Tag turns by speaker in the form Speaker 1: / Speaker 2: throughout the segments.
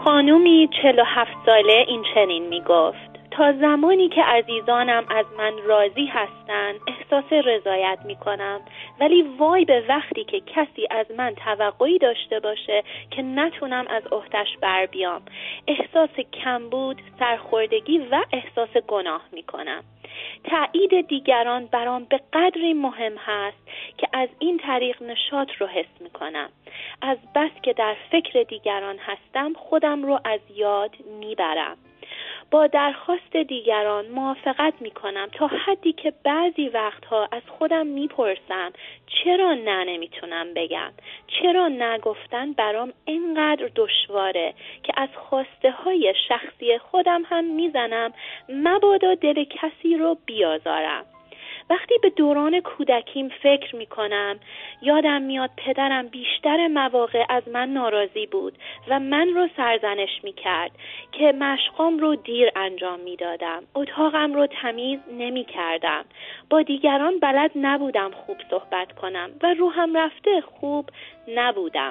Speaker 1: خانومی 47 ساله این چنین می گفت: تا زمانی که عزیزانم از من راضی هستند احساس رضایت می کنم، ولی وای به وقتی که کسی از من توقعی داشته باشه که نتونم از عهده‌اش بر بیام. احساس کمبود، سرخوردگی و احساس گناه می کنم. تایید دیگران برام به قدری مهم هست که از این طریق نشاط رو حس می کنم. از بس که در فکر دیگران هستم خودم رو از یاد می برم. با درخواست دیگران موافقت می کنم تا حدی که بعضی وقتها از خودم می پرسم چرا نه نمیتونم بگم؟ چرا نگفتن برام اینقدر دشواره که از خواسته های شخصی خودم هم می زنم مبادا دل کسی رو بیازارم. وقتی به دوران کودکیم فکر می کنم یادم میاد پدرم بیشتر مواقع از من ناراضی بود و من رو سرزنش می کرد که مشقام رو دیر انجام می دادم، اتاقم رو تمیز نمی کردم، با دیگران بلد نبودم خوب صحبت کنم و روحم رفته خوب نبودم.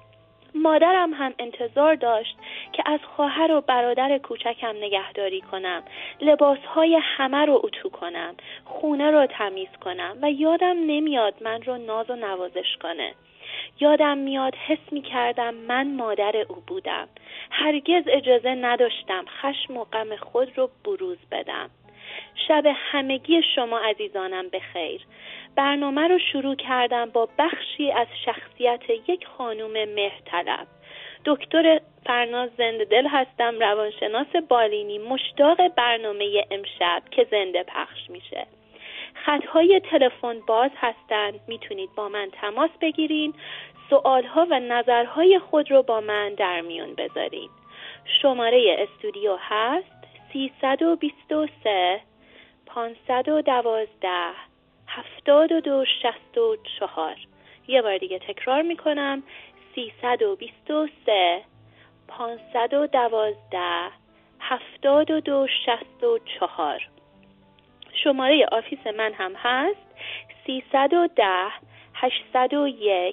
Speaker 1: مادرم هم انتظار داشت که از خواهر و برادر کوچکم نگهداری کنم، لباسهای همه رو اتو کنم، خونه رو تمیز کنم و یادم نمیاد من رو ناز و نوازش کنه. یادم میاد حس می کردم من مادر او بودم. هرگز اجازه نداشتم خشم و غم خود رو بروز بدم. شب همگی شما عزیزانم بخیر. برنامه رو شروع کردم با بخشی از شخصیت یک خانوم مهرطلب. دکتر فرناز زنده‌دل هستم، روانشناس بالینی. مشتاق برنامه امشب که زنده پخش میشه. خطهای تلفن باز هستند، میتونید با من تماس بگیرین، سوالها و نظرهای خود رو با من در میون بذارین. شماره استودیو هست 323 512 7264. یه بار دیگه تکرار میکنم: 323 512 7264. شماره آفیس من هم هست 310 801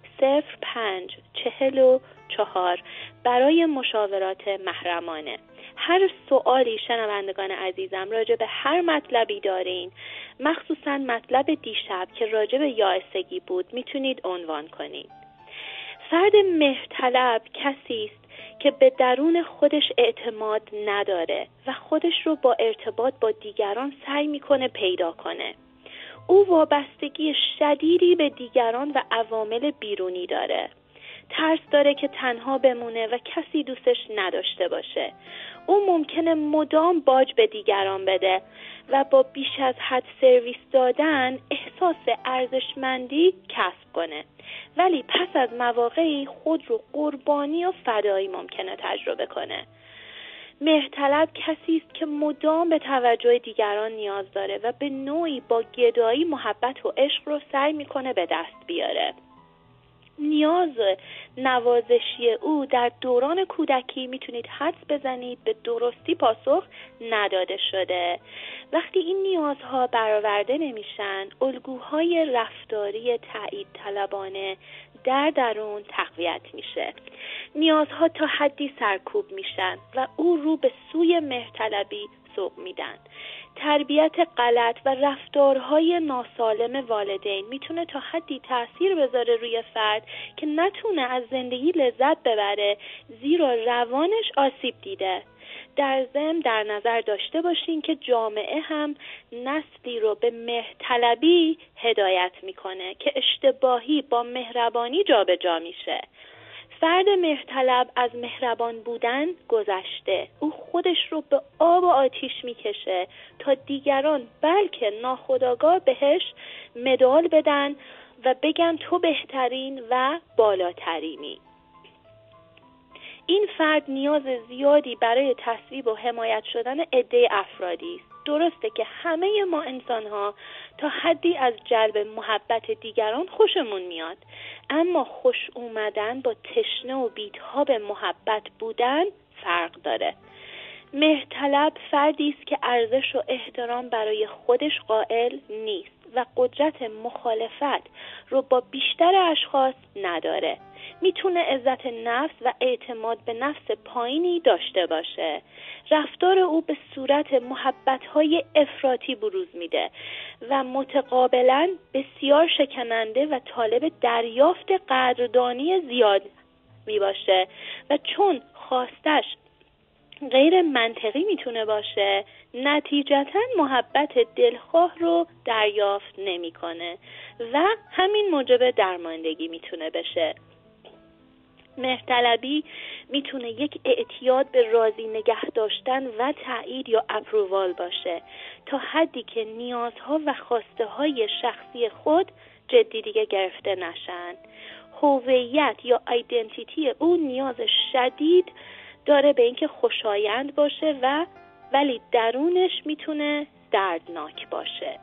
Speaker 1: 0544 برای مشاورات محرمانه. هر سوالی شنوندگان عزیزم راجع به هر مطلبی دارین، مخصوصا مطلب دیشب که راجع به یائسگی بود، میتونید عنوان کنید. فرد مهرطلب کسی است که به درون خودش اعتماد نداره و خودش رو با ارتباط با دیگران سعی میکنه پیدا کنه. او وابستگی شدیدی به دیگران و عوامل بیرونی داره. ترس داره که تنها بمونه و کسی دوستش نداشته باشه. او ممکنه مدام باج به دیگران بده و با بیش از حد سرویس دادن احساس ارزشمندی کسب کنه، ولی پس از مواقعی خود رو قربانی و فدایی ممکنه تجربه کنه. مهرطلب کسی است که مدام به توجه دیگران نیاز داره و به نوعی با گدایی محبت و عشق رو سعی میکنه به دست بیاره. نیاز نوازشی او در دوران کودکی میتونید حدس بزنید به درستی پاسخ نداده شده. وقتی این نیازها برآورده نمیشن، الگوهای رفتاری تایید طلبانه در درون تقویت میشه. نیازها تا حدی سرکوب میشن و او رو به سوی مهرطلبی سوق میدن. تربیت غلط و رفتارهای ناسالم والدین میتونه تا حدی تأثیر بذاره روی فرد که نتونه از زندگی لذت ببره، زیرا روانش آسیب دیده. در ضمن در نظر داشته باشین که جامعه هم نسلی رو به مهرطلبی هدایت میکنه که اشتباهی با مهربانی جابجا میشه. فرد مهرطلب از مهربان بودن گذشته. او خودش رو به آب و آتیش میکشه تا دیگران بلکه ناخودآگاه بهش مدال بدن و بگن تو بهترین و بالاترینی. این فرد نیاز زیادی برای تصویب و حمایت شدن عده افرادی است. درسته که همه ما انسان‌ها تا حدی از جلب محبت دیگران خوشمون میاد، اما خوش اومدن با تشنه و بی‌تاب محبت بودن فرق داره. مهرطلب فردی است که ارزش و احترام برای خودش قائل نیست و قدرت مخالفت رو با بیشتر اشخاص نداره. میتونه عزت نفس و اعتماد به نفس پایینی داشته باشه. رفتار او به صورت محبت‌های افراطی بروز میده و متقابلاً بسیار شکننده و طالب دریافت قدردانی زیاد میباشه و چون خواستش غیر منطقی میتونه باشه، نتیجتاً محبت دلخواه رو دریافت نمیکنه و همین موجب درماندگی میتونه بشه. مهرطلبی میتونه یک اعتیاد به راضی نگه داشتن و تایید یا اپرووال باشه تا حدی که نیازها و خواسته های شخصی خود جدی دیگه گرفته نشن. هویت یا ایدنتیتی او نیاز شدید داره به اینکه خوشایند باشه و ولی درونش میتونه دردناک باشه.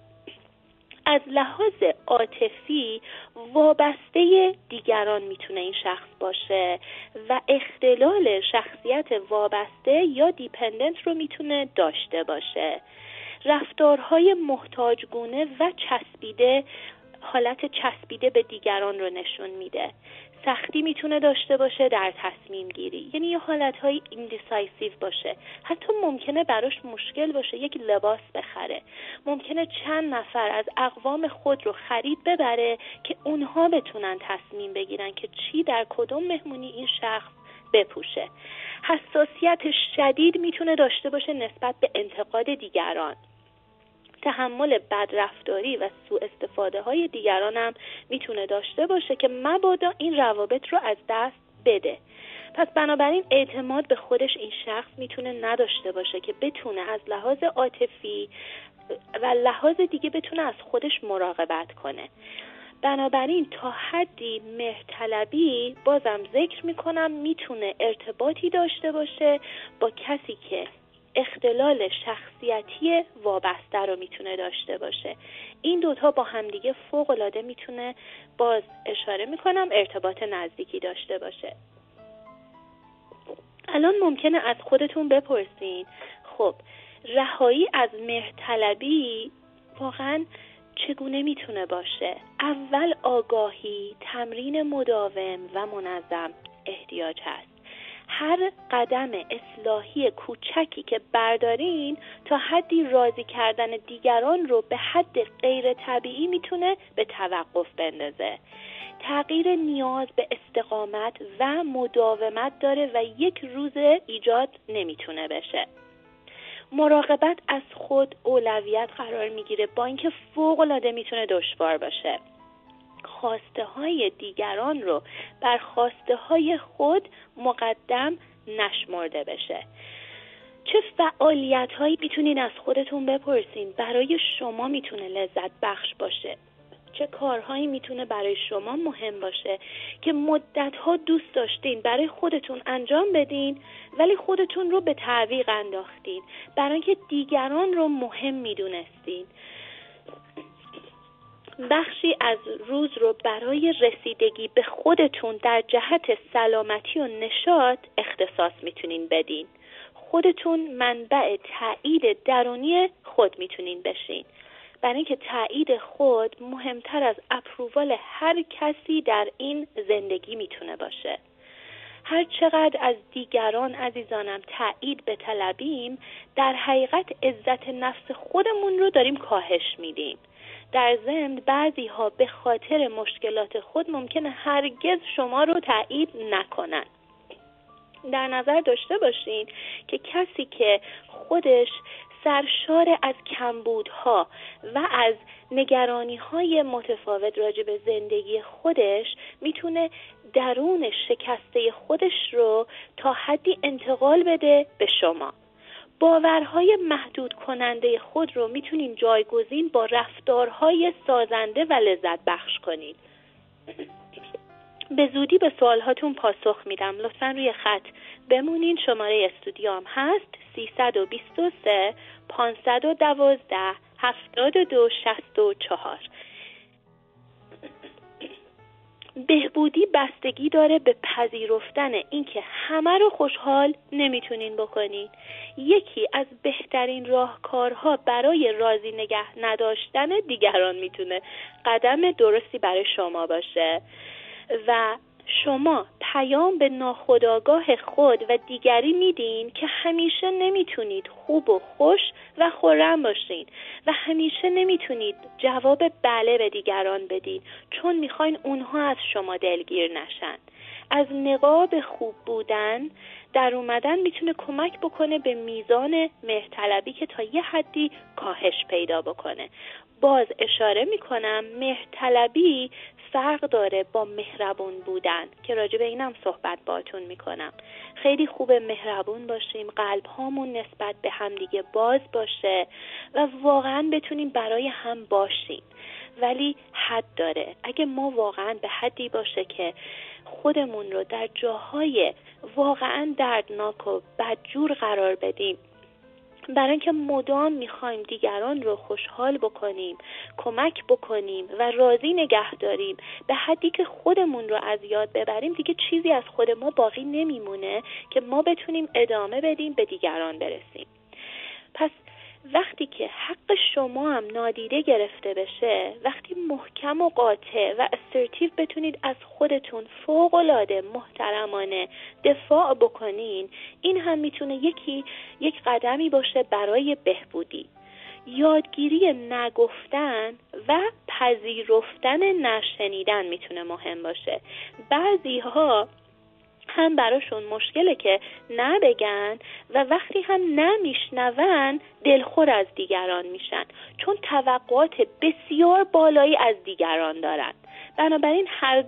Speaker 1: از لحاظ عاطفی وابسته دیگران میتونه این شخص باشه و اختلال شخصیت وابسته یا دیپندنت رو میتونه داشته باشه. رفتارهای محتاجگونه و چسبیده، حالت چسبیده به دیگران رو نشون میده. سختی میتونه داشته باشه در تصمیم گیری، یعنی یه حالتهای ایندیسایسیو باشه. حتی ممکنه براش مشکل باشه یک لباس بخره، ممکنه چند نفر از اقوام خود رو خرید ببره که اونها بتونن تصمیم بگیرن که چی در کدوم مهمونی این شخص بپوشه. حساسیت شدید میتونه داشته باشه نسبت به انتقاد دیگران. تحمل بدرفتاری و سوء استفاده های دیگران هم میتونه داشته باشه که مبادا این روابط رو از دست بده. پس بنابراین اعتماد به خودش این شخص میتونه نداشته باشه که بتونه از لحاظ عاطفی و لحاظ دیگه بتونه از خودش مراقبت کنه. بنابراین تا حدی مهرطلبی، بازم ذکر میکنم، میتونه ارتباطی داشته باشه با کسی که اختلال شخصیتی وابسته رو میتونه داشته باشه. این دوتا با همدیگه فوق‌العاده میتونه، باز اشاره میکنم، ارتباط نزدیکی داشته باشه. الان ممکنه از خودتون بپرسین خب رهایی از مهرطلبی واقعا چگونه میتونه باشه؟ اول آگاهی، تمرین مداوم و منظم احتیاج هست. هر قدم اصلاحی کوچکی که بردارین تا حدی راضی کردن دیگران رو به حد غیر طبیعی میتونه به توقف بندازه. تغییر نیاز به استقامت و مداومت داره و یک روز ایجاد نمیتونه بشه. مراقبت از خود اولویت قرار میگیره با اینکه فوق‌العاده میتونه دشوار باشه. خواسته های دیگران رو بر خواسته های خود مقدم نشمرده بشه. چه فعالیت هایی میتونین از خودتون بپرسین برای شما میتونه لذت بخش باشه؟ چه کارهایی میتونه برای شما مهم باشه که مدتها دوست داشتین برای خودتون انجام بدین ولی خودتون رو به تعویق انداختین برای اینکه دیگران رو مهم میدونستین؟ بخشی از روز رو برای رسیدگی به خودتون در جهت سلامتی و نشاط اختصاص میتونین بدین. خودتون منبع تایید درونی خود میتونین بشین، برای اینکه تایید خود مهمتر از اپرووال هر کسی در این زندگی میتونه باشه. هر چقدر از دیگران عزیزانم تایید بطلبیم، در حقیقت عزت نفس خودمون رو داریم کاهش میدیم. در ضمن بعضی ها به خاطر مشکلات خود ممکنه هرگز شما رو تایید نکنن. در نظر داشته باشین که کسی که خودش سرشار از کمبودها و از نگرانی‌های متفاوت راجع به زندگی خودش میتونه درون شکسته خودش رو تا حدی انتقال بده به شما. باورهای محدود کننده خود رو میتونین جایگزین با رفتارهای سازنده و لذت بخش کنید. به زودی به سوالهاتون پاسخ میدم. لطفاً روی خط بمونین. شماره استودیوم هست 323 512 72 64. بهبودی بستگی داره به پذیرفتن اینکه همه رو خوشحال نمیتونین بکنین. یکی از بهترین راهکارها برای راضی نگه نداشتن دیگران میتونه قدم درستی برای شما باشه و شما پیام به ناخودآگاه خود و دیگری میدین که همیشه نمیتونید خوب و خوش و خرم باشین و همیشه نمیتونید جواب بله به دیگران بدین، چون میخواین اونها از شما دلگیر نشن. از نقاب خوب بودن در اومدن میتونه کمک بکنه به میزان مهرطلبی که تا یه حدی کاهش پیدا بکنه. باز اشاره میکنم مهرطلبی فرق داره با مهربون بودن که راجع به اینم صحبت باهاتون میکنم. خیلی خوبه مهربون باشیم، قلب هامون نسبت به هم دیگه باز باشه و واقعا بتونیم برای هم باشیم، ولی حد داره. اگه ما واقعا به حدی باشه که خودمون رو در جاهای واقعا دردناک و بدجور قرار بدیم برای اینکه مدام میخوایم دیگران رو خوشحال بکنیم، کمک بکنیم و راضی نگه داریم، به حدی که خودمون رو از یاد ببریم، دیگه چیزی از خود ما باقی نمیمونه که ما بتونیم ادامه بدیم به دیگران برسیم. پس وقتی که حق شما هم نادیده گرفته بشه، وقتی محکم و قاطع و assertive بتونید از خودتون فوق‌العاده محترمانه دفاع بکنین، این هم میتونه یک قدمی باشه برای بهبودی. یادگیری نگفتن و پذیرفتن نشنیدن میتونه مهم باشه. بعضی‌ها هم براشون مشکله که نبگن و وقتی هم نمیشنون دلخور از دیگران میشن، چون توقعات بسیار بالایی از دیگران دارن. بنابراین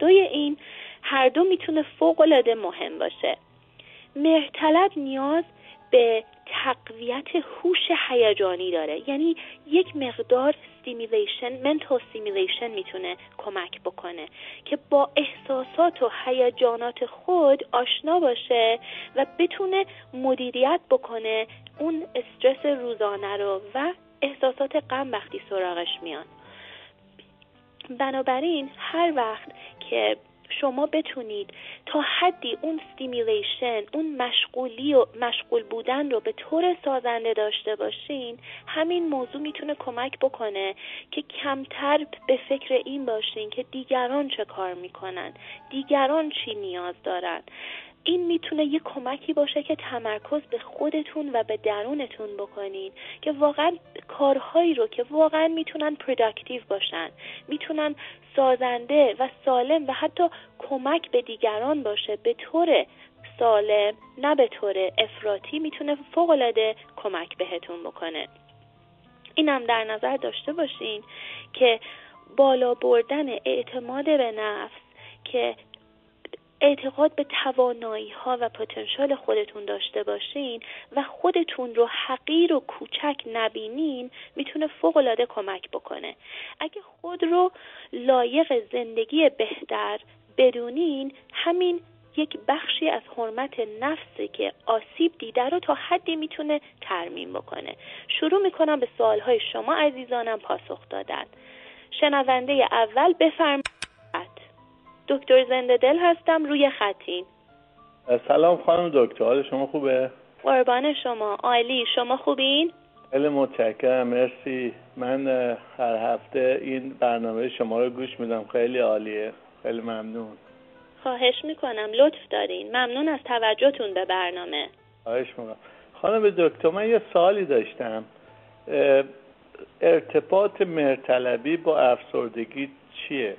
Speaker 1: هر دو میتونه فوق‌العاده مهم باشه. مهرطلب نیاز به تقویت هوش هیجانی داره، یعنی یک مقدار mental stimulation میتونه کمک بکنه که با احساسات و هیجانات خود آشنا باشه و بتونه مدیریت بکنه اون استرس روزانه رو و احساسات غم وقتی سراغش میان. بنابراین هر وقت که شما بتونید تا حدی اون استیمیلیشن، اون مشغول بودن رو به طور سازنده داشته باشین، همین موضوع میتونه کمک بکنه که کمتر به فکر این باشین که دیگران چه کار میکنن، دیگران چی نیاز دارن. این میتونه یه کمکی باشه که تمرکز به خودتون و به درونتون بکنین که واقعا کارهایی رو که واقعا میتونن پروداکتیو باشن، میتونن سازنده و سالم و حتی کمک به دیگران باشه به طور سالم، نه به طور افراطی، میتونه فوق‌العاده کمک بهتون بکنه. اینم در نظر داشته باشین که بالا بردن اعتماد به نفس، که اعتقاد به توانایی‌ها و پتانسیل خودتون داشته باشین و خودتون رو حقیر و کوچک نبینین، میتونه فوق‌العاده کمک بکنه. اگه خود رو لایق زندگی بهتر بدونین، همین یک بخشی از حرمت نفسی که آسیب دیده رو تا حدی میتونه ترمیم بکنه. شروع میکنم به سوالهای شما عزیزانم پاسخ دادن. شنونده اول بفرمایید. دکتر زنده دل هستم، روی خطین.
Speaker 2: سلام خانم دکتر، حال شما خوبه؟
Speaker 1: قربان شما، عالی. شما خوبین؟
Speaker 2: خیلی متشکرم، مرسی. من هر هفته این برنامه شما رو گوش میدم، خیلی عالیه، خیلی ممنون.
Speaker 1: خواهش میکنم، لطف دارین. ممنون از توجهتون به برنامه.
Speaker 2: خواهش میکنم. خانم دکتر، من یه سوالی داشتم. ارتباط مهرطلبی با افسردگی چیه؟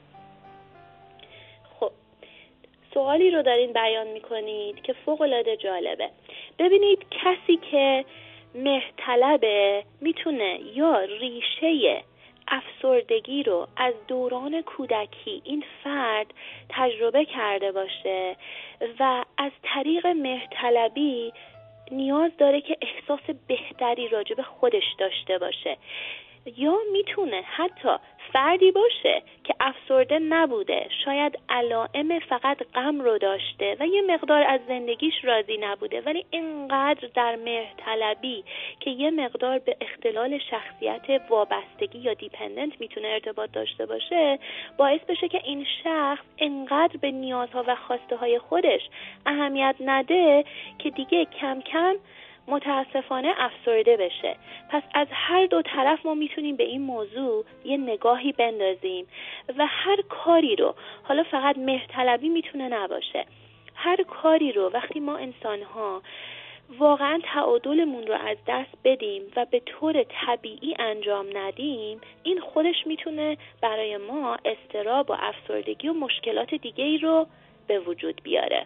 Speaker 1: سوالی رو دارین بیان میکنید که فوق‌العاده جالبه. ببینید، کسی که مهرطلبه میتونه یا ریشه افسردگی رو از دوران کودکی این فرد تجربه کرده باشه و از طریق مهرطلبی نیاز داره که احساس بهتری راجع به خودش داشته باشه، یا میتونه حتی فردی باشه که افسرده نبوده، شاید علائم فقط غم رو داشته و یه مقدار از زندگیش راضی نبوده، ولی اینقدر در مهرطلبی که یه مقدار به اختلال شخصیت وابستگی یا دیپندنت میتونه ارتباط داشته باشه، باعث بشه که این شخص اینقدر به نیازها و خواسته های خودش اهمیت نده که دیگه کم کم متاسفانه افسرده بشه. پس از هر دو طرف ما میتونیم به این موضوع یه نگاهی بندازیم و هر کاری رو، حالا فقط مهرطلبی میتونه نباشه، هر کاری رو وقتی ما انسان‌ها واقعا تعادلمون رو از دست بدیم و به طور طبیعی انجام ندیم، این خودش میتونه برای ما اضطراب و افسردگی و مشکلات دیگه‌ای رو به وجود بیاره.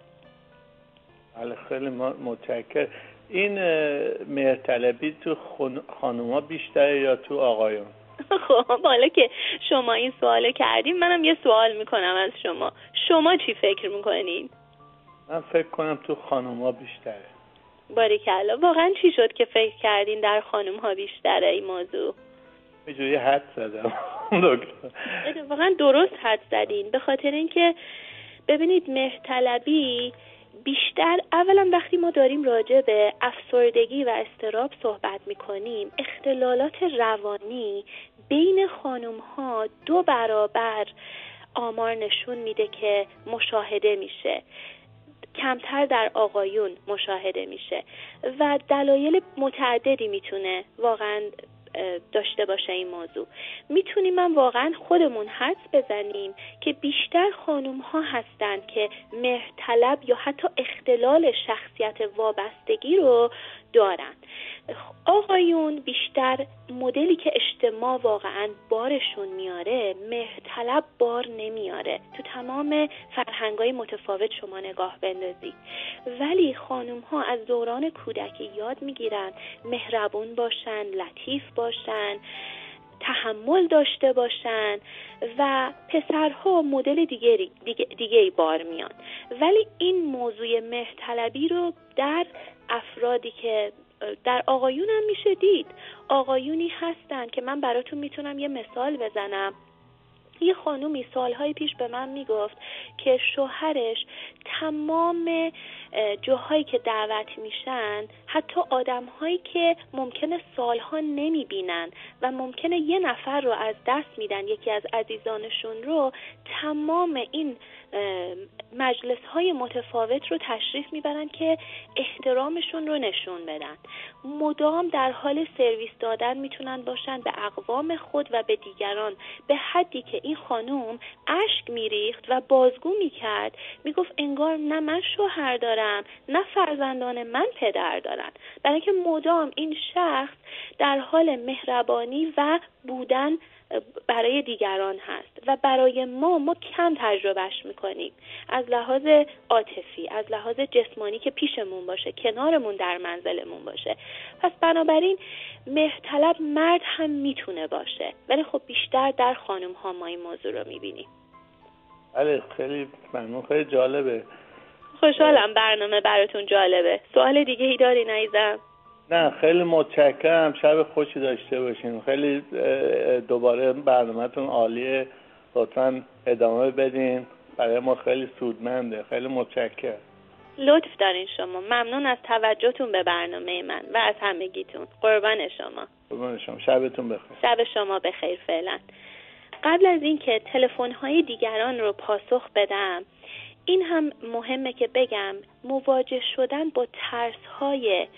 Speaker 2: خیلی متشکرم. این مهرطلبی تو خانوما بیشتره یا تو آقایون؟
Speaker 1: خب حالا که شما این سوالو کردیم، منم یه سوال میکنم از شما چی فکر میکنین؟
Speaker 2: من فکر کنم تو خانوما بیشتره.
Speaker 1: باریکلا. واقعا چی شد که فکر کردین در خانوم‌ها بیشتره این موضوع؟
Speaker 2: یه جوری حد زدم.
Speaker 1: واقعا درست حد زدین، به خاطر اینکه ببینید مهرطلبی بیشتر، اولا وقتی ما داریم راجع به افسردگی و اضطراب صحبت میکنیم، اختلالات روانی بین خانم‌ها 2 برابر آمار نشون میده که مشاهده میشه، کمتر در آقایون مشاهده میشه و دلایل متعددی میتونه واقعا داشته باشه این موضوع. میتونیم من واقعا خودمون حدس بزنیم که بیشتر خانوم ها هستن که مهرطلب یا حتی اختلال شخصیت وابستگی رو دارن. آقایون بیشتر مدلی که اجتماع واقعا بارشون میاره، مهرطلب بار نمیاره. تو تمام فرهنگ‌های متفاوت شما نگاه بندازید، ولی خانم ها از دوران کودکی یاد میگیرن مهربون باشن، لطیف باشن، تحمل داشته باشن و پسرها مدل دیگه بار میان. ولی این موضوع مهرطلبی رو در افرادی که در آقایون هم میشه دید. آقایونی هستن که من براتون میتونم یه مثال بزنم. یه خانومی سالهای پیش به من میگفت که شوهرش تمام جاهایی که دعوت میشن، حتی آدمهایی که ممکنه سالها نمیبینن و ممکنه یه نفر رو از دست میدن، یکی از عزیزانشون رو، تمام این مجلس‌های متفاوت رو تشریف میبرن که احترامشون رو نشون بدن. مدام در حال سرویس دادن میتونن باشن به اقوام خود و به دیگران، به حدی که این خانوم اشک میریخت و بازگو میکرد، میگفت انگار نه من شوهر دارم نه فرزندان من پدر دارن، برای اینکه مدام این شخص در حال مهربانی و بودن برای دیگران هست و برای ما کم تجربهش میکنیم از لحاظ عاطفی، از لحاظ جسمانی که پیشمون باشه، کنارمون در منزلمون باشه. پس بنابراین مهرطلب مرد هم میتونه باشه، ولی خب بیشتر در خانم ها ما این موضوع رو میبینیم.
Speaker 2: بله خیلی ممنون، خیلی جالبه.
Speaker 1: خوشحالم برنامه براتون جالبه. سوال دیگه ای داری عزیزم؟
Speaker 2: نه خیلی متشکرم، شب خوشی داشته باشین. خیلی دوباره برنامه‌تون عالیه، لطفاً ادامه بدین، برای ما خیلی سودمنده. خیلی متشکرم.
Speaker 1: لطف دارین شما. ممنون از توجهتون به برنامه من و از همگیتون. قربان شما.
Speaker 2: قربان شما. شبتون بخیر.
Speaker 1: شب شما بخیر. فعلا قبل از این که تلفن‌های دیگران رو پاسخ بدم، این هم مهمه که بگم مواجه شدن با ترس‌های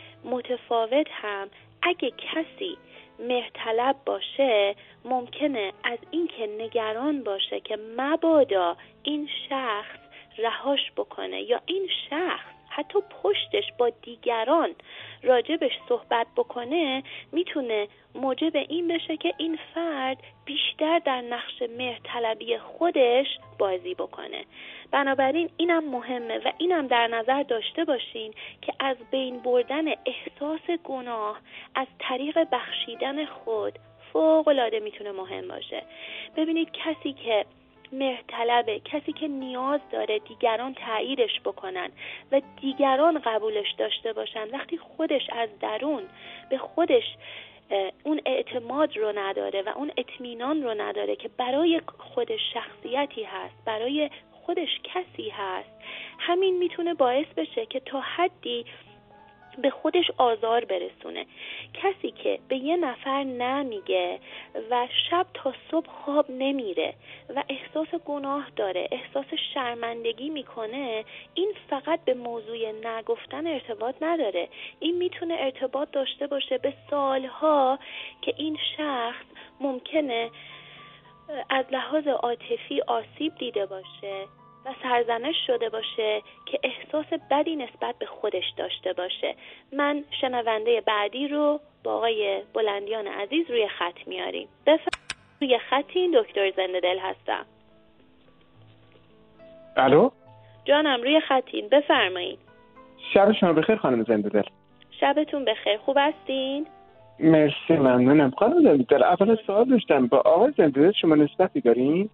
Speaker 1: متفاوت هم اگه کسی مهرطلب باشه، ممکنه از این که نگران باشه که مبادا این شخص رهاش بکنه یا این شخص حتی پشتش با دیگران راجبش صحبت بکنه، میتونه موجب این بشه که این فرد بیشتر در نقش مهرطلبی خودش بازی بکنه. بنابراین اینم مهمه و اینم در نظر داشته باشین که از بین بردن احساس گناه از طریق بخشیدن خود فوق‌العاده میتونه مهم باشه. ببینید کسی که مهرطلبه، کسی که نیاز داره دیگران تاییدش بکنن و دیگران قبولش داشته باشن، وقتی خودش از درون به خودش اون اعتماد رو نداره و اون اطمینان رو نداره که برای خودش شخصیتی هست، برای خودش کسی هست، همین میتونه باعث بشه که تا حدی به خودش آزار برسونه. کسی که به یه نفر نمیگه و شب تا صبح خواب نمیره و احساس گناه داره، احساس شرمندگی میکنه، این فقط به موضوع نگفتن ارتباط نداره. این میتونه ارتباط داشته باشه به سالها که این شخص ممکنه از لحاظ عاطفی آسیب دیده باشه و سرزنش شده باشه که احساس بدی نسبت به خودش داشته باشه. من شنونده بعدی رو با آقای بلندیان عزیز روی خط میاریم. روی خطین دکتر زنده دل هستم.
Speaker 3: الو
Speaker 1: جانم روی خطین، بفرمایید.
Speaker 3: شب شما بخیر خانم زنده دل.
Speaker 1: شبتون بخیر، خوب هستین؟
Speaker 3: مرسی ممنونم خانم زنده دل. اول سوال داشتم، با آقای زنده دل شما نسبتی دارین؟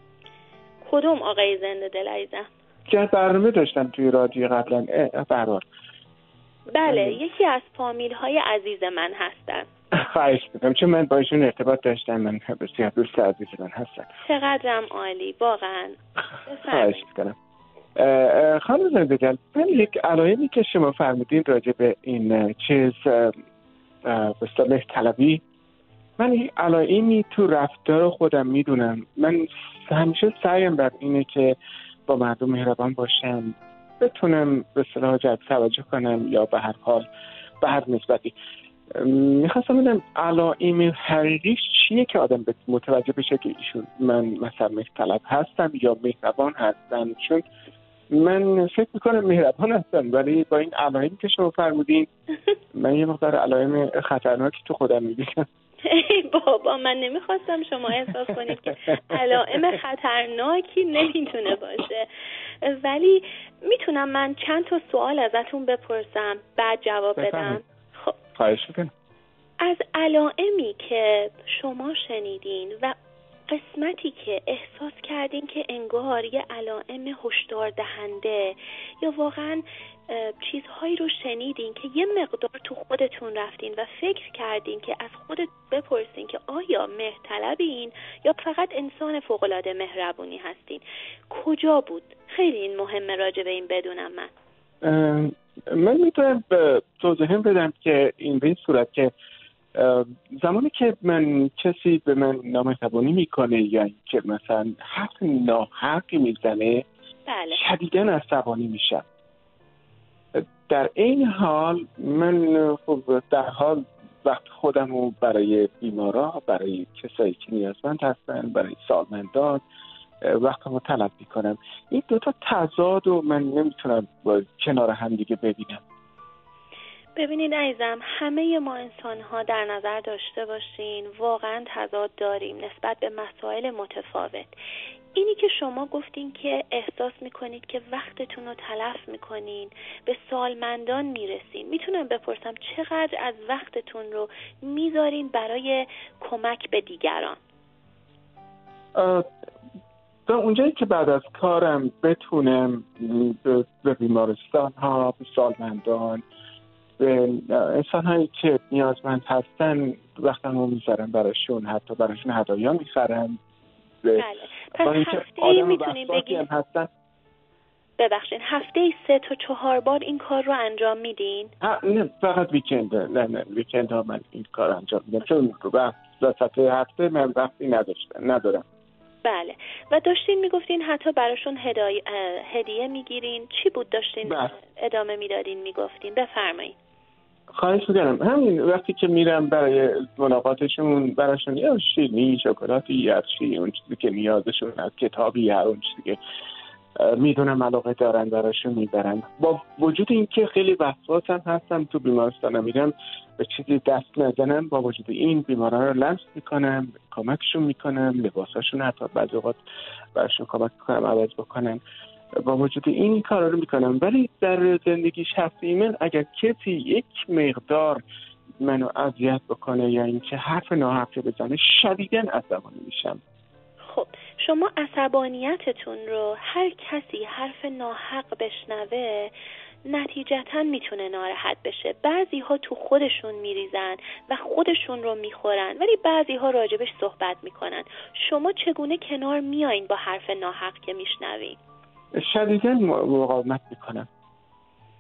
Speaker 1: کدوم آقای زنده دل عزیزم؟
Speaker 3: که برنامه داشتم توی رادیو قبلا برار.
Speaker 1: بله یکی از فامیل های عزیز من هستن.
Speaker 3: خواهش میکنم چون من با ایشون ارتباط داشتم، من بسیار دوست عزیز من هستن.
Speaker 1: چقدرم عالی واقعا.
Speaker 3: خواهش میکنم. خانم زنده دل، من یک علایمی که شما فرمودین راجع به این چیز به اصطلاح طلبی، من یک علایمی تو رفتار خودم میدونم. من همیشه سعیم بر اینه که با مردم مهربان باشم، بتونم به اصطلاح جلب توجه کنم یا به هر حال به هر نسبتی. میخواستم بدم علائم حقیقیش چیه که آدم متوجه بشه که ایشون من مثلا مهرطلب هستم یا مهربان هستم. چون من فکر میکنم مهربان هستم ولی با این علائمی که شما فرمودین من یه مقدار علائم خطرناکی تو خودم میبینم.
Speaker 1: ای بابا، من نمیخواستم شما احساس کنید که علائم خطرناکی نمیتونه باشه، ولی میتونم من چند تا سوال ازتون بپرسم بعد جواب بدم؟ خب
Speaker 3: خواهش میکنم.
Speaker 1: از علائمی که شما شنیدین و قسمتی که احساس کردین که انگار یه علائم هشدار دهنده یا واقعا چیزهایی رو شنیدین که یه مقدار تو خودتون رفتین و فکر کردین که از خودت بپرسین که آیا مهرطلبین یا فقط انسان فوق‌العاده مهربونی هستین، کجا بود؟ خیلی این مهمه راجع به این بدونم.
Speaker 3: من میتونم توضیح بدم که این به این صورت که زمانی که کسی به من نامهربانی میکنه یا که مثلا حرف ناحقی میزنه،
Speaker 1: بله.
Speaker 3: شدیداً عصبانی میشم. در این حال من خب در حال وقت خودم رو برای بیمارا، برای کسایی که نیازمند هستن، برای سالمندان وقتم رو طلب میکنم. این دوتا تضاد رو من نمیتونم کنار هم دیگه ببینم.
Speaker 1: ببینید عزیزم، همه ما انسان ها در نظر داشته باشین واقعا تضاد داریم نسبت به مسائل متفاوت. اینی که شما گفتین که احساس میکنید که وقتتون رو تلف میکنین، به سالمندان میرسین، میتونم بپرسم چقدر از وقتتون رو میذارین برای کمک به دیگران؟
Speaker 3: تا اونجایی که بعد از کارم بتونم به بیمارستان ها، به سالمندان، به انسان هایی که نیازمند هستن وقتم رو میذارم براشون، حتی براشون هدایا میخرم.
Speaker 1: بله. پس هفته‌ای میتونیم بگیم ببخشید هفته‌ای 3 تا 4 بار این کار رو انجام میدین؟
Speaker 3: نه فقط ویکند. نه ویکند ها من این کار انجام میدم چون وسط هفته من وقتی ندارم.
Speaker 1: بله. و داشتین میگفتین حتی براشون هدیه میگیرین. چی بود داشتین ادامه میدادین میگفتین؟ بفرمایید.
Speaker 3: خواهش میکنم. همین وقتی که میرم برای ملاقاتشون براشون یا شیرینی، شکلاتی، یا چی اون چیزی که نیازشون هست، کتابی یا اون چیزی که میدونم علاقه دارن براشون میبرم. با وجود اینکه خیلی وسواسم هستم تو بیمارستانم میرم به چیزی دست نزنم، با وجود این بیماران رو لمس میکنم، کمکشون میکنم، لباساشون حتی بعضی اوقات براشون کمک میکنم عوض بکنم. با وجود این کارا رو میکنم، ولی در زندگی شخصی من اگر کسی یک مقدار منو اذیت بکنه یا اینکه حرف ناحقی بزنه شدیداً عصبانی میشم.
Speaker 1: خب شما عصبانیتتون رو هر کسی حرف ناحق بشنوه نتیجتاً میتونه ناراحت بشه. بعضی ها تو خودشون میریزن و خودشون رو میخورن، ولی بعضی ها راجبش صحبت میکنن. شما چگونه کنار میایین با حرف ناحق که میشنوین؟
Speaker 3: شدیداً مقاومت میکنم.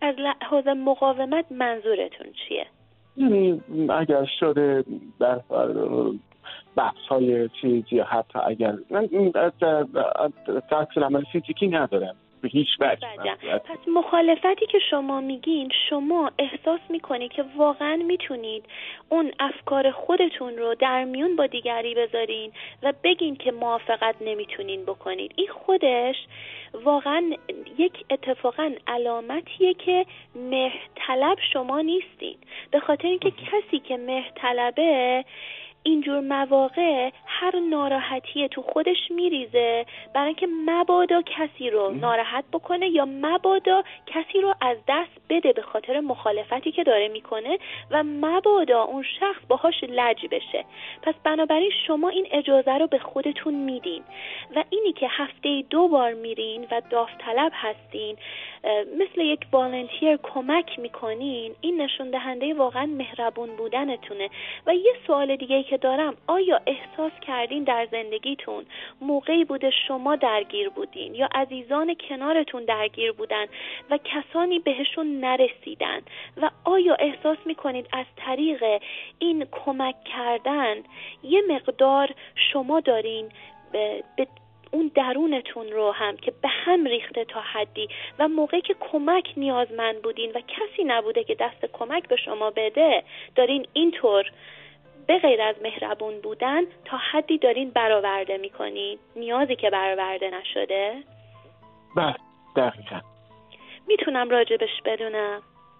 Speaker 1: از لحاظ مقاومت منظورتون چیه؟
Speaker 3: یعنی اگر شده در بحث‌های چیز یا حتی اگر من تاکس العمل فیزیکی ندارم به هیچ وجه.
Speaker 1: پس مخالفتی که شما میگین، شما احساس میکنید که واقعا میتونید اون افکار خودتون رو در میون با دیگری بذارین و بگین که موافقت نمیتونین بکنید. این خودش واقعا یک اتفاقا علامتیه که مهرطلب شما نیستین، به خاطر اینکه کسی که مهرطلبه اینجور مواقع هر ناراحتی تو خودش میریزه برای اینکه مبادا کسی رو ناراحت بکنه یا مبادا کسی رو از دست بده به خاطر مخالفتی که داره میکنه و مبادا اون شخص باهاش لج بشه. پس بنابراین شما این اجازه رو به خودتون میدین و اینی که هفته 2 بار میرین و داوطلب هستین، مثل یک والنتیر کمک میکنین، این نشون دهنده واقعا مهربون بودنتونه. و یه سوال دیگه که دارم، آیا احساس کردین در زندگیتون موقعی بوده شما درگیر بودین یا عزیزان کنارتون درگیر بودن و کسانی بهشون نرسیدن و آیا احساس میکنید از طریق این کمک کردن یه مقدار شما دارین به اون درونتون رو هم که به هم ریخته تا حدی و موقعی که کمک نیازمند بودین و کسی نبوده که دست کمک به شما بده، دارین اینطور به غیر از مهربون بودن تا حدی دارین برآورده میکنین نیازی که برآورده نشده؟
Speaker 3: بله دقیقا.
Speaker 1: میتونم راجبش بدونم؟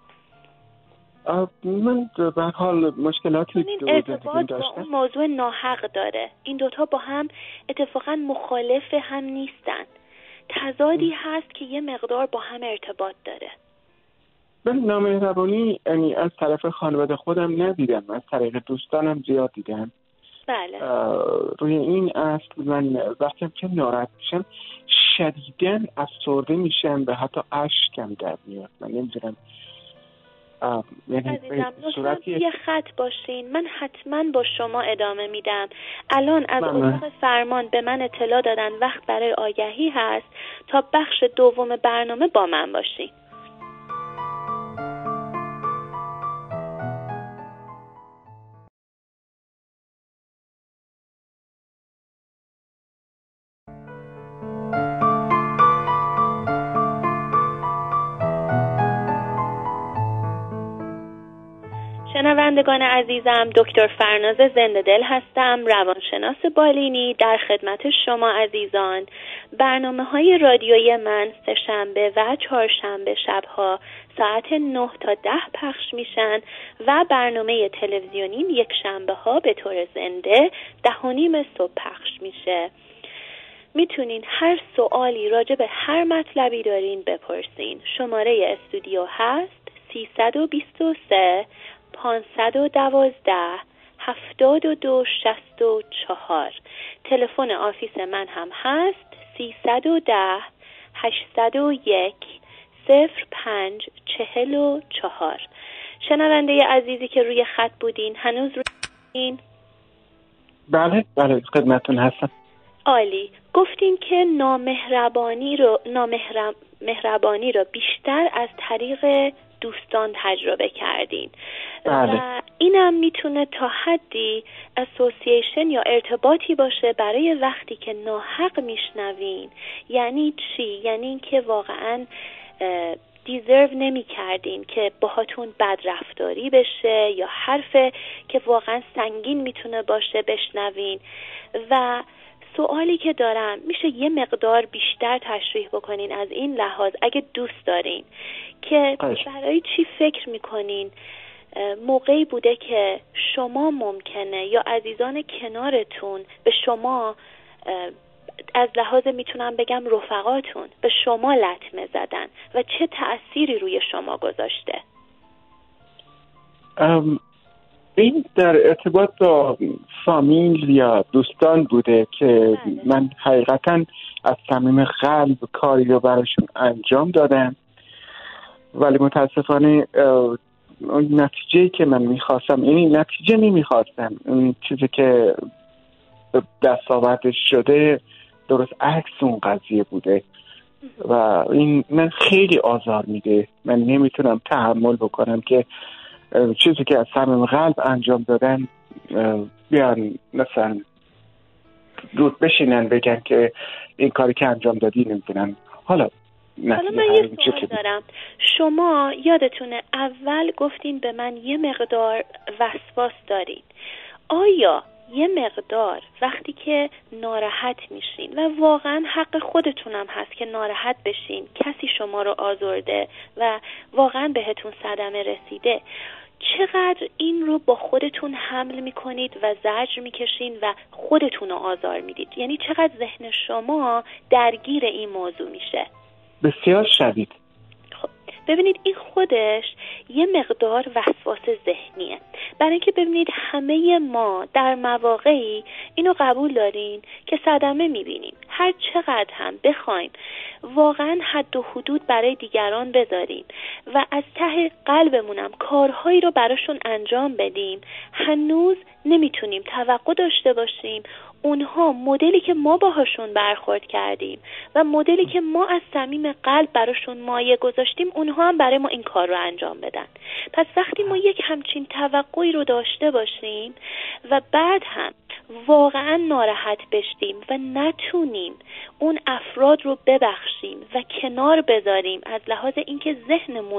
Speaker 3: من به حال مشکلاتی
Speaker 1: این ارتباط با اون موضوع ناحق داره. این دوتا با هم اتفاقا مخالف هم نیستن، تضادی هست که یه مقدار با هم ارتباط داره.
Speaker 3: من نامهربانی یعنی از طرف خانواده خودم ندیدم، از طریق دوستانم زیاد دیدم.
Speaker 1: بله.
Speaker 3: روی این اصل من وقتی که ناراحت میشم شدیداً افسرده میشم و حتی اشکم در میاد. من نمیدونم.
Speaker 1: عزیزم لطفاً یه خط باشین، من حتما با شما ادامه میدم. الان از اتاق فرمان به من اطلاع دادن وقت برای آگهی هست، تا بخش دوم برنامه با من باشین. شنوندگان عزیزم، دکتر فرناز زنده دل هستم، روانشناس بالینی در خدمت شما عزیزان. برنامه‌های رادیویی من سه‌شنبه و چهارشنبه شبها ساعت 9 تا 10 پخش میشن و برنامه تلویزیونیم یک شنبه ها به طور زنده 10:30 صبح پخش میشه. میتونین هر سوالی راجع به هر مطلبی دارین بپرسین. شماره استودیو هست 323 512 7264. تلفن آفیس من هم هست 310 801 0544. شنونده عزیزی که روی خط بودین هنوز روی این؟
Speaker 3: بله خدمتتون هستم.
Speaker 1: عالی. گفتین که مهربانی رو بیشتر از طریق دوستان تجربه کردین.
Speaker 3: بله.
Speaker 1: و اینم میتونه تا حدی اسوسییشن یا ارتباطی باشه برای وقتی که ناحق میشنوین. یعنی چی؟ یعنی این که واقعا دیزرو نمی کردین که باهاتون بد رفتاری بشه یا حرف که واقعا سنگین میتونه باشه بشنوین. و سوالی که دارم، میشه یه مقدار بیشتر تشریح بکنین از این لحاظ اگه دوست دارین که برای چی فکر میکنین موقعی بوده که شما ممکنه یا عزیزان کنارتون به شما از لحاظ میتونم بگم رفقاتون به شما لطمه زدن و چه تأثیری روی شما گذاشته؟
Speaker 3: این در ارتباط با فامیل یا دوستان بوده که من حقیقتا از صمیم قلب کاری رو براشون انجام دادم، ولی متاسفانه اون نتیجه‌ای که من میخواستم، یعنی نتیجه نمیخواستم، اون چیزی که دستاوردش شده درست عکس اون قضیه بوده و این من خیلی آزار میده. من نمیتونم تحمل بکنم که چیزی که از صمیم قلب انجام دادن بیان مثلا رود بشینن بگن که این کاری که انجام دادی نمیدونم. حالا
Speaker 1: من یه سوال دارم. شما یادتونه اول گفتین به من یه مقدار وسواس دارین. آیا یه مقدار وقتی که ناراحت میشین و واقعا حق خودتونم هست که ناراحت بشین، کسی شما رو آزرده و واقعا بهتون صدمه رسیده، چقدر این رو با خودتون حمل میکنید و زجر میکشین و خودتون رو آزار میدید؟ یعنی چقدر ذهن شما درگیر این موضوع میشه؟
Speaker 3: بسیار شدید.
Speaker 1: خب ببینید این خودش یه مقدار وسواس ذهنیه. برای اینکه ببینید همه ما در مواقعی اینو قبول دارین که صدمه میبینیم، هر چقدر هم بخوایم واقعا حد و حدود برای دیگران بذاریم و از ته قلبمونم کارهایی رو براشون انجام بدیم، هنوز نمیتونیم توقع داشته باشیم اونها مدلی که ما باهاشون برخورد کردیم و مدلی که ما از صمیم قلب براشون مایه گذاشتیم اونها هم برای ما این کار رو انجام بدن. پس وقتی ما یک همچین توقعی رو داشته باشیم و بعد هم واقعا ناراحت بشیم و نتونیم اون افراد رو ببخشیم و کنار بذاریم از لحاظ اینکه ذهنمون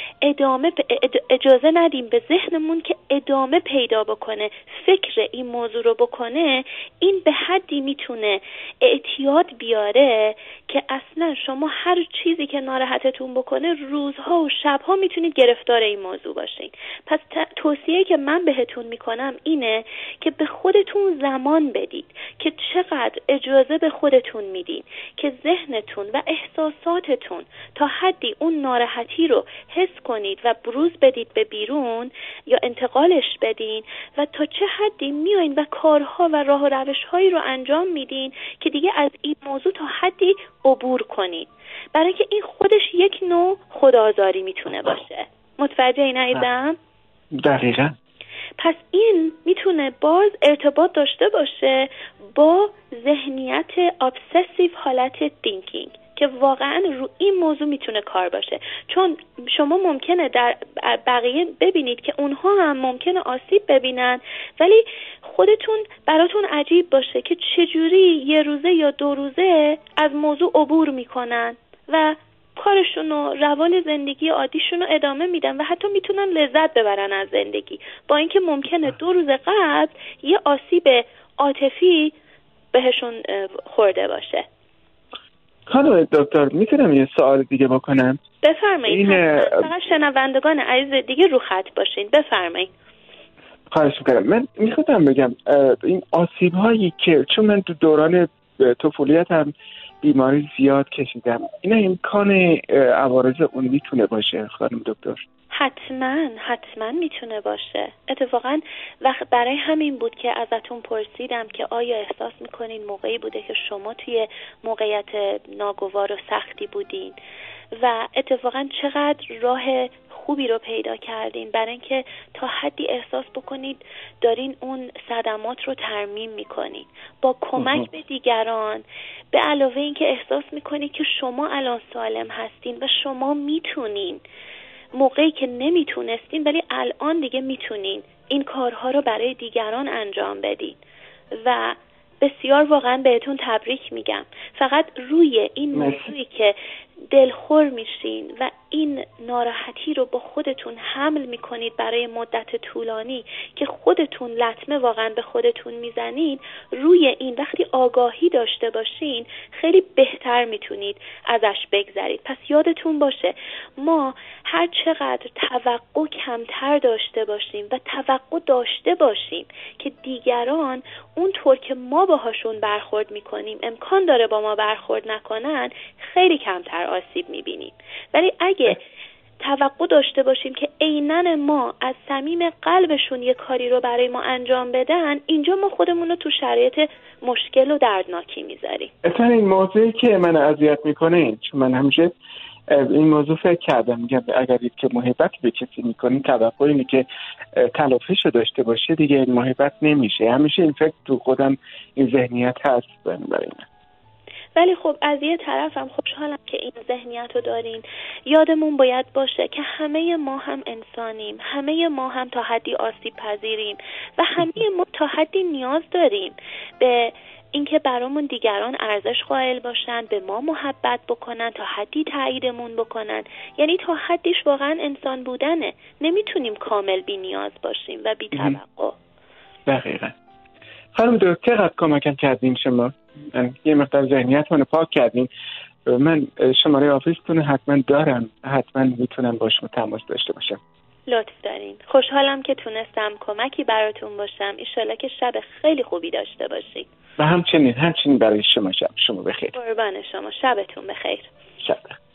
Speaker 1: اجازه ندیم به ذهنمون که ادامه پیدا بکنه فکر این موضوع رو بکنه، این به حدی میتونه اعتیاد بیاره که اصلا شما هر چیزی که ناراحتتون بکنه روزها و شبها میتونید گرفتار این موضوع باشین. پس توصیه‌ای که من بهتون میکنم اینه که به خودتون زمان بدید که چقدر اجازه به خودتون میدین که ذهنتون و احساساتتون تا حدی اون ناراحتی رو حس کنید و بروز بدید به بیرون یا انتقالش بدین و تا چه حدی میایین و کارها و راه و روش‌هایی رو انجام میدین که دیگه از این موضوع تا حدی عبور کنید. برای که این خودش یک نوع خودآزاری میتونه باشه. متوجه این عزیزم؟
Speaker 3: دقیقاً.
Speaker 1: پس این میتونه باز ارتباط داشته باشه با ذهنیت obsessive حالت thinking که واقعا رو این موضوع میتونه کار باشه. چون شما ممکنه در بقیه ببینید که اونها هم ممکنه آسیب ببینن ولی خودتون براتون عجیب باشه که چجوری یه روزه یا 2 روزه از موضوع عبور میکنن و کارشون و روال زندگی عادیشون رو ادامه میدن و حتی میتونن لذت ببرن از زندگی، با اینکه ممکنه 2 روز قبل یه آسیب عاطفی بهشون خورده باشه.
Speaker 3: خانم دکتر میتونم یه سوال دیگه بکنم؟
Speaker 1: بفرمایید. فقط شنوندگان عزیز دیگه رو خط باشین. بفرمایید.
Speaker 3: خواهش میکنم. من میخواستم بگم این آسیب هایی که چون من تو دوران طفولیتم بیماری زیاد کشیدم، این امکان عوارض اون میتونه باشه خانم دکتر؟
Speaker 1: حتما میتونه باشه. اتفاقا برای همین بود که ازتون پرسیدم که آیا احساس میکنین موقعی بوده که شما توی موقعیت ناگوار و سختی بودین و اتفاقا چقدر راه خوبی رو پیدا کردین برای اینکه تا حدی احساس بکنید دارین اون صدمات رو ترمیم میکنین با کمک به دیگران، به علاوه اینکه احساس میکنید که شما الان سالم هستین و شما میتونین موقعی که نمیتونستین ولی الان دیگه میتونین این کارها رو برای دیگران انجام بدین و بسیار واقعا بهتون تبریک میگم. فقط روی این موضوعی که دلخور میشین و این ناراحتی رو با خودتون حمل میکنید برای مدت طولانی که خودتون لطمه واقعا به خودتون میزنین، روی این وقتی آگاهی داشته باشین خیلی بهتر میتونید ازش بگذرید. پس یادتون باشه ما هر چقدر توقع کمتر داشته باشیم و توقع داشته باشیم که دیگران اونطور که ما باهاشون برخورد میکنیم امکان داره با ما برخورد نکنن، خیلی کمتر آسیب میبینیم. ولی اگه توقع داشته باشیم که عیناً ما از صمیم قلبشون یه کاری رو برای ما انجام بدن، اینجا ما خودمون رو تو شرایط مشکل و دردناکی میذاریم.
Speaker 3: اصلا این موضوعی که من اذیت میکنه، چون من همیشه این موضوع فکر کردم، میگم اگر که محبت به کسی میکنی توقع اینه که تلافیش رو داشته باشه، دیگه این محبت نمیشه. همیشه این فکر تو خودم این ذهنیت هست. بنابراین
Speaker 1: ولی خب از یه طرفم خوشحالم که این ذهنیت رو دارین. یادمون باید باشه که همه ما هم انسانیم، همه ما هم تا حدی آسیب پذیریم و همه ما تا حدی نیاز داریم به اینکه برامون دیگران ارزش قائل باشن، به ما محبت بکنن، تا حدی تاییدمون بکنن. یعنی تا حدیش واقعا انسان بودنه. نمیتونیم کامل بی نیاز باشیم و بی توقع.
Speaker 3: دقیقاً. خانم دکتر چقدر کمکم کردین شما. یه مقدار ذهنیت منو پاک کردین. من شماره آفیستون حتما دارم، حتما میتونم با شما تماس داشته باشم.
Speaker 1: لطف دارین. خوشحالم که تونستم کمکی براتون باشم. ایشالله که شب خیلی خوبی داشته باشید.
Speaker 3: و همچنین برای شما بخیر.
Speaker 1: قربان شما. شبتون بخیر.
Speaker 3: شب.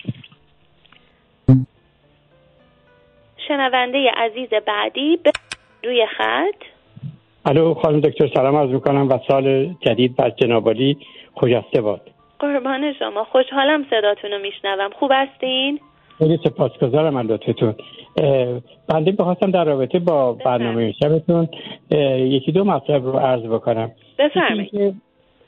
Speaker 1: شنونده عزیز بعدی روی خط.
Speaker 4: الو خانم دکتر، سلام عرض میکنم و سال جدید بر جناب عالی خجسته باد.
Speaker 1: قربان شما. خوشحالم صداتون رو میشنوم. خوب هستین؟
Speaker 4: خیلی سپاسگزارم از لطفتون. بنده بخواستم در رابطه با برنامه شبتون یکی دو مطلب رو عرض بکنم.
Speaker 1: بفرمایید.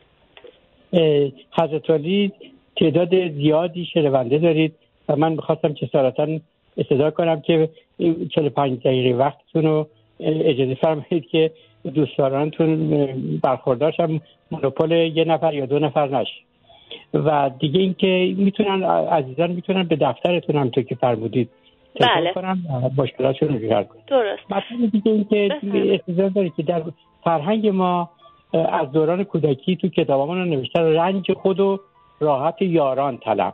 Speaker 4: حضرت علی تعداد زیادی شنونده دارید و من بخواستم که صراحتاً استدعا کنم که 45 دقیقه وقتتون رو اجازه فرمایید که دوستدارانتون برخوردار شن، مونوپول یه نفر یا دو نفر نشه. و دیگه اینکه عزیزان میتونن به دفترتون هم تو که فرمودید تلفن کنن مشکلاتشون رو حل کنن.
Speaker 1: درست.
Speaker 4: مثلا دیگه اینکه اجازه دارید که در فرهنگ ما از دوران کودکی تو کتابامون رو نوشتن رنج خود و راحت یاران طلب.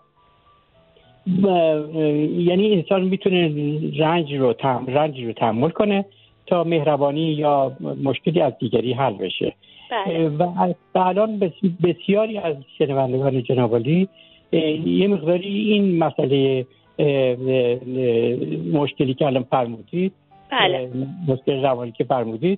Speaker 4: یعنی انسان میتونه رنج رو تحمل کنه تا مهربانی یا مشکلی از دیگری حل بشه. و الان بسیاری از شنوندگان جناب عالی یه مقداری این مسئله مشکلی که الان فرمودید، مشکل روانی که فرمودید،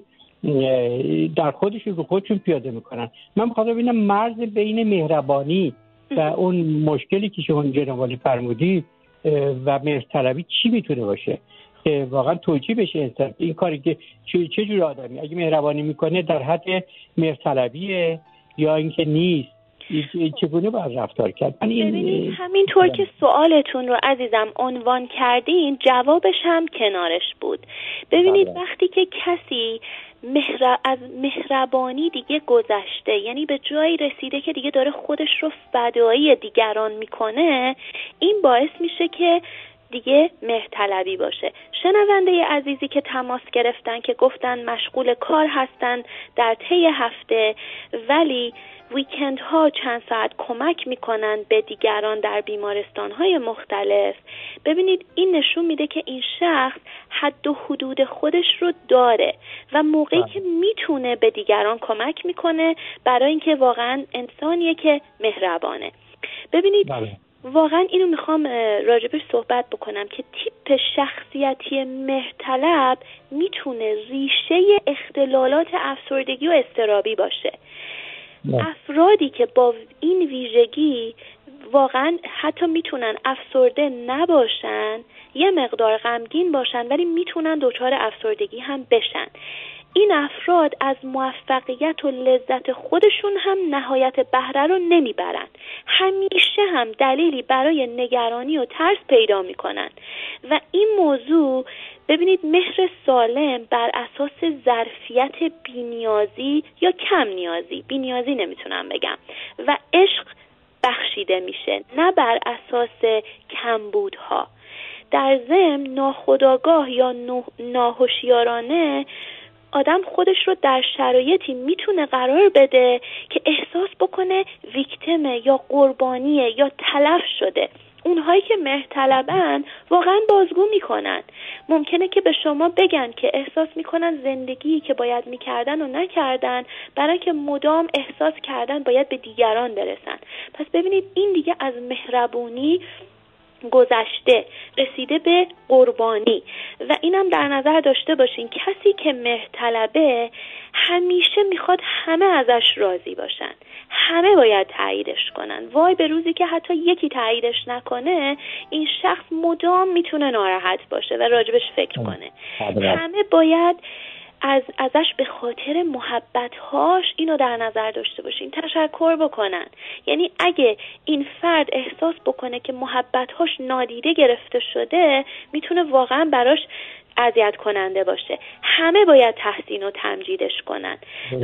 Speaker 4: در خودشون رو خودشون پیاده میکنن. من میخوام ببینم مرز بین مهربانی و اون مشکلی که شما جناب عالی فرمودید و مهرطلبی چی میتونه باشه که واقعا توجیه بشه انسان این کاری که چه جور آدمی اگه مهربانی میکنه در حد مهرطلبیه یا اینکه نیست، چگونه باید رفتار کرد؟
Speaker 1: ببینید همینطور که سوالتون رو عزیزم عنوان کردین جوابش هم کنارش بود. ببینید وقتی که کسی از مهربانی دیگه گذشته، یعنی به جایی رسیده که دیگه داره خودش رو فدایی دیگران میکنه، این باعث میشه که دیگه مهرطلبی باشه. شنونده عزیزی که تماس گرفتن که گفتن مشغول کار هستن در طی هفته ولی ویکند ها چند ساعت کمک میکنن به دیگران در بیمارستان های مختلف، ببینید این نشون میده که این شخص حد و حدود خودش رو داره و موقعی که میتونه به دیگران کمک میکنه برای اینکه واقعا انسانیه که مهربانه. ببینید واقعا اینو میخوام راجبش صحبت بکنم که تیپ شخصیتی مهرطلب میتونه ریشه اختلالات افسردگی و اضطرابی باشه. افرادی که با این ویژگی واقعا حتی میتونن افسرده نباشن، یه مقدار غمگین باشن ولی میتونن دچار افسردگی هم بشن. این افراد از موفقیت و لذت خودشون هم نهایت بهره رو نمیبرن، همیشه هم دلیلی برای نگرانی و ترس پیدا میکنن و این موضوع ببینید مهر سالم بر اساس ظرفیت بی‌نیازی یا کم نیازی، بی‌نیازی نمیتونم بگم، و عشق بخشیده میشه، نه بر اساس کمبودها. در ضمن ناخودآگاه یا ناهوشیارانه آدم خودش رو در شرایطی میتونه قرار بده که احساس بکنه ویکتیمه یا قربانیه یا تلف شده. اونهایی که مهرطلبن واقعا بازگو میکنن. ممکنه که به شما بگن که احساس میکنن زندگی که باید میکردن و نکردن برای که مدام احساس کردن باید به دیگران برسن. پس ببینید این دیگه از مهربونی گذشته، رسیده به قربانی. و اینم در نظر داشته باشین کسی که مهرطلبه همیشه میخواد همه ازش راضی باشن، همه باید تاییدش کنن. وای به روزی که حتی یکی تاییدش نکنه، این شخص مدام میتونه ناراحت باشه و راجبش فکر کنه. همه باید ازش به خاطر محبت‌هاش اینو در نظر داشته باشین، تشکر بکنن. یعنی اگه این فرد احساس بکنه که محبت‌هاش نادیده گرفته شده، میتونه واقعا براش اذیت کننده باشه. همه باید تحسین و تمجیدش کنن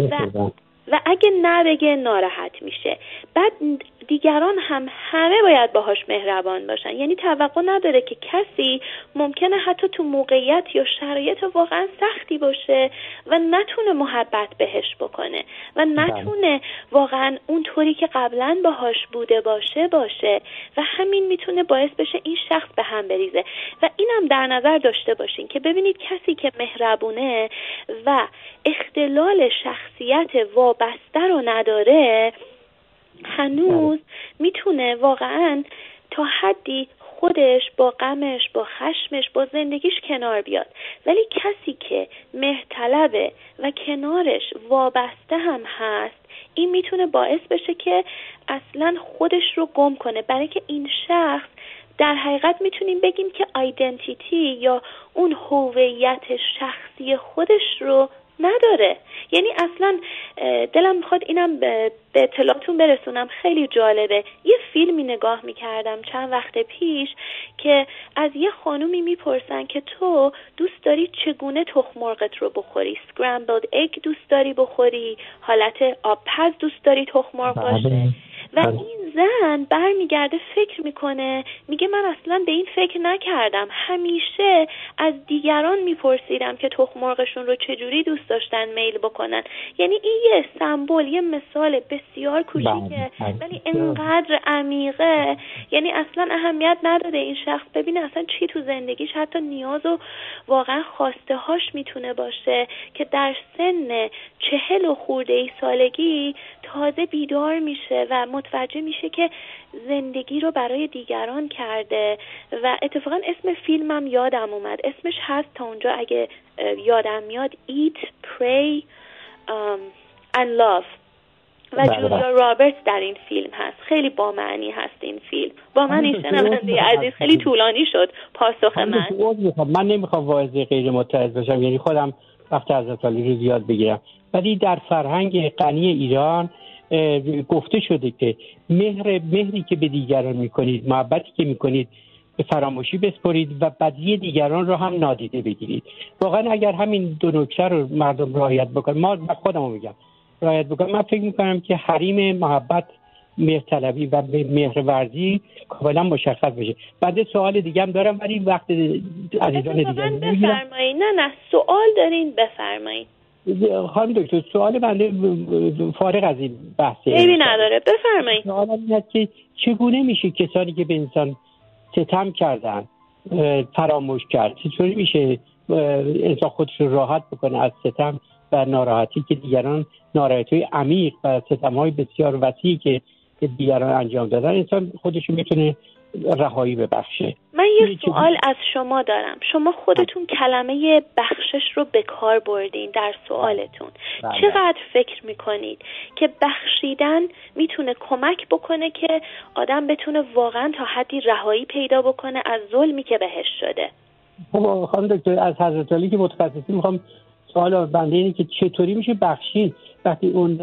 Speaker 1: و اگه نبگه ناراحت میشه. بعد دیگران هم همه باید باهاش مهربان باشن. یعنی توقع نداره که کسی ممکنه حتی تو موقعیت یا شرایط واقعا سختی باشه و نتونه محبت بهش بکنه و نتونه واقعا اون طوری که قبلا باهاش بوده باشه و همین میتونه باعث بشه این شخص به هم بریزه. و اینم در نظر داشته باشین که ببینید کسی که مهربونه و اختلال شخصیت وابسته رو نداره، هنوز میتونه واقعا تا حدی خودش با غمش، با خشمش، با زندگیش کنار بیاد. ولی کسی که مهرطلبه و کنارش وابسته هم هست، این میتونه باعث بشه که اصلا خودش رو گم کنه، برای که این شخص در حقیقت میتونیم بگیم که آیدنتیتی یا اون هویت شخصی خودش رو نداره. یعنی اصلا دلم میخواد اینم به اطلاعتون برسونم، خیلی جالبه. یه فیلمی نگاه میکردم چند وقت پیش که از یه خانومی میپرسن که تو دوست داری چگونه تخم مرغت رو بخوری؟ scrambled egg دوست داری بخوری؟ حالت آبپز دوست داری تخم مرغ باشه؟ و این زن برمیگرده فکر میکنه، میگه من اصلا به این فکر نکردم، همیشه از دیگران میپرسیدم که تخم مرغشون رو چجوری دوست داشتن میل بکنن. یعنی این یه سمبل، یه مثال بسیار کوچیکه ولی انقدر عمیقه. یعنی اصلا اهمیت نداده این شخص ببینه اصلا چی تو زندگیش حتی نیاز و واقعا خواسته هاش میتونه باشه که در سن 40 خورده سالگی تازه بیدار میشه و متوجه میشه که زندگی رو برای دیگران کرده. و اتفاقا اسم فیلمم یادم اومد، اسمش هست تا اونجا اگه یادم میاد Eat, Pray and Love و جولیا رابرتس در این فیلم هست. خیلی با معنی هست این فیلم. با من این شنونده عزیز خیلی طولانی شد پاسخ
Speaker 4: من نمیخوام واعظ غیر متعهد باشم، یعنی خودم وقت از علی رو زیاد بگیرم، ولی در فرهنگ غنی ایران گفته شده که مهری که به دیگران میکنید، محبتی که میکنید به فراموشی بسپرید و بدی دیگران رو هم نادیده بگیرید. واقعا اگر همین دو نکته رو مردم رعایت بکنن، ما خودمو میگم رعایت بکنن، من فکر میکنم که حریم محبت، مهرطلبی و مهرورزی کاملا مشخص بشه. بعد سوال دیگه هم دارم ولی وقت عزیزان دیگه
Speaker 1: بفرمایید. نه سوال دارین بفرمایید.
Speaker 4: خانم دکتر سوال بنده فارغ از این بحثه
Speaker 1: عیبی نداره، بفرمایید.
Speaker 4: سوالم اینه که چگونه میشه کسانی که به انسان ستم کردن فراموش کرد؟ چطوری میشه انسان خودش رو راحت بکنه از ستم و ناراحتی که دیگران، ناراحتی عمیق و ستم‌های بسیار وسیعی که دیگران انجام دادن، انسان خودش رو میتونه رهایی ببخشه؟
Speaker 1: من یه سوال از شما دارم. شما خودتون کلمه بخشش رو به کار بردین در سوالتون. چقدر فکر میکنید که بخشیدن میتونه کمک بکنه که آدم بتونه واقعا تا حدی رهایی پیدا بکنه از ظلمی که بهش شده؟
Speaker 4: خب خانم دکتر از حضرت علی که متخصصی میخوام سوال بنده اینه که چطوری میشه بخشید وقتی اون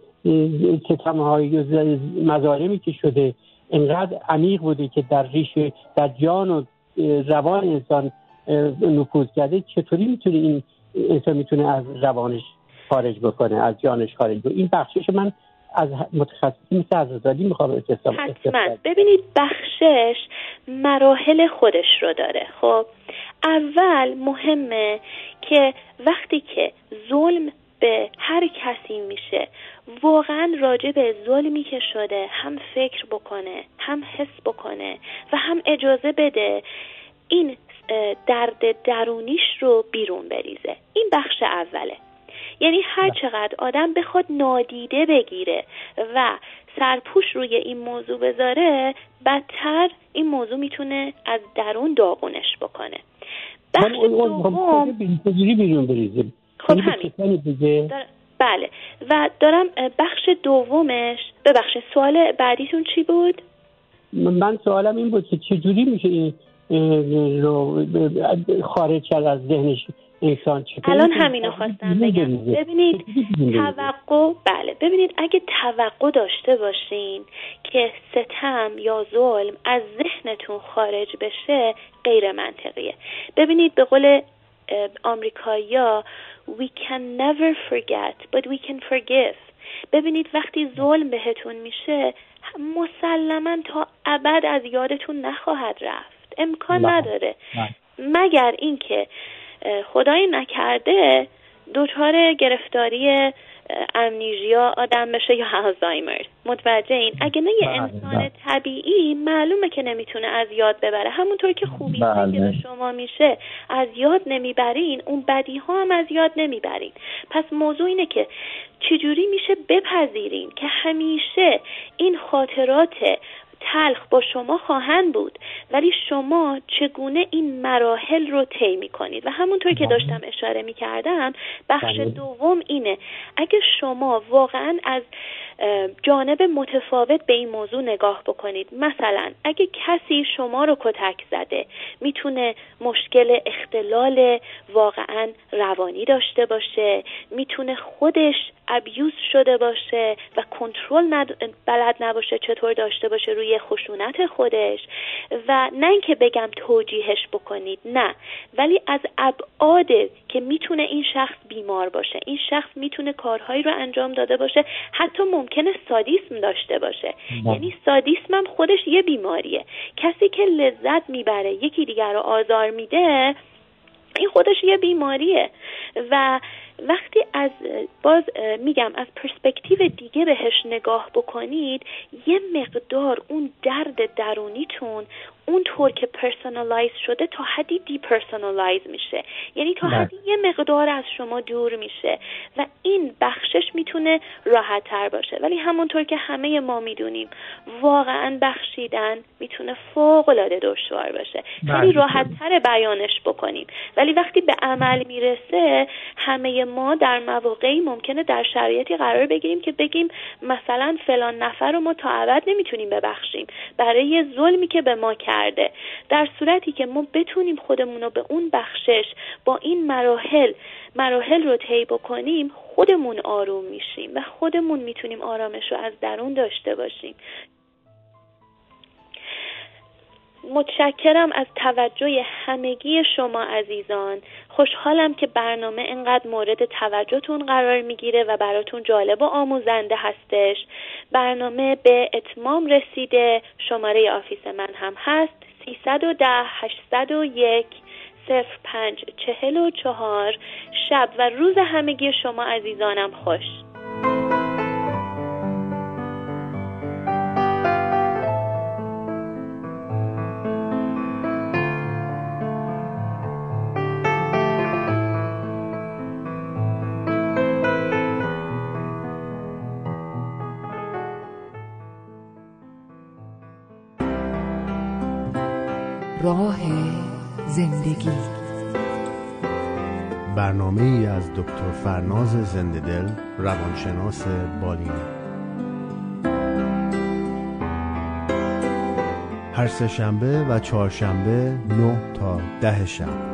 Speaker 4: ستم‌های مظالمی که شده اینقدر عمیق بوده که در ریش، در جان و روان انسان نفوذ کرده، چطوری میتونه این انسان میتونه از روانش خارج بکنه، از جانش خارج بکنه؟ این بخشش من از متخصصی مثل حضرت علی میخوام استفاده.
Speaker 1: حتما. ببینید بخشش مراحل خودش رو داره. خب اول مهمه که وقتی که ظلم به هر کسی میشه، واقعا راجع به ظلمی که شده هم فکر بکنه، هم حس بکنه و هم اجازه بده این درد درونیش رو بیرون بریزه. این بخش اوله. یعنی هر چقدر آدم بخواد نادیده بگیره و سرپوش روی این موضوع بذاره، بدتر این موضوع میتونه از درون داغونش بکنه. بخش دوم
Speaker 4: بیرون بریزه.
Speaker 1: خب همین. بله. و دارم بخش دومش، ببخشید سوال بعدیتون چی بود؟
Speaker 4: من سوالم این بود که چجوری میشه این رو خارج کرد از ذهنش انسان
Speaker 1: الان همینو خواستم بگم. ببینید توقع، ببینید اگه توقع داشته باشین که ستم یا ظلم از ذهنتون خارج بشه، غیر منطقیه. ببینید به قول آمریکایی‌ها we can never forget but we can forgive. ببینید وقتی ظلم بهتون میشه مسلماً تا ابد از یادتون نخواهد رفت، امکان نداره مگر اینکه خدایی نکرده دچار گرفتاری امنیژیا آدم بشه یا آلزایمر. متوجه این؟ اگه نه یه انسان طبیعی معلومه که نمیتونه از یاد ببره، همونطور که خوبی که به شما میشه از یاد نمیبرین، اون بدی ها هم از یاد نمیبرین. پس موضوع اینه که چجوری میشه بپذیرین که همیشه این خاطرات تلخ با شما خواهند بود، ولی شما چگونه این مراحل رو طی می‌کنید. و همونطور که داشتم اشاره می‌کردم بخش دوم اینه، اگه شما واقعاً از جانب متفاوت به این موضوع نگاه بکنید، مثلا اگه کسی شما رو کتک زده میتونه مشکل اختلال واقعاً روانی داشته باشه، میتونه خودش ابیوز شده باشه و کنترل بلد نباشه چطور داشته باشه روی خشونت خودش، و نه اینکه بگم توجیهش بکنید، نه، ولی از ابعاد که میتونه این شخص بیمار باشه، این شخص میتونه کارهایی رو انجام داده باشه، حتی ممکنه سادیسم داشته باشه. یعنی سادیسم هم خودش یه بیماریه. کسی که لذت میبره یکی دیگر رو آزار میده، این خودش یه بیماریه. و وقتی از میگم از پرسپکتیو دیگه بهش نگاه بکنید، یه مقدار اون درد درونیتون اونطور که پرسونالایز شده تا حدی دی پرسونالایز میشه، یعنی تا حدی یه مقدار از شما دور میشه و این بخشش میتونه راحت تر باشه. ولی همونطور که همه ما میدونیم واقعا بخشیدن میتونه فوق العاده دشوار باشه، خیلی راحت تر بیانش بکنیم، ولی وقتی به عمل میرسه همه ما در مواقعی ممکنه در شرایطی قرار بگیریم که بگیم مثلا فلان نفر رو ما تا ابد نمیتونیم ببخشیم برای یه ظلمی که به ما کرده، در صورتی که ما بتونیم خودمون رو به اون بخشش با این مراحل رو طی بکنیم، خودمون آروم میشیم و خودمون میتونیم آرامش رو از درون داشته باشیم. متشکرم از توجه همگی شما عزیزان. خوشحالم که برنامه اینقدر مورد توجهتون قرار میگیره و براتون جالب و آموزنده هستش. برنامه به اتمام رسیده. شماره آفیس من هم هست 310 801 0544. شب و روز همگی شما عزیزانم خوش.
Speaker 5: راه زندگی،
Speaker 6: برنامه‌ای از دکتر فرناز زنده‌دل، روانشناس بالینی. هر سه‌شنبه و چهارشنبه 9 تا 10 شب.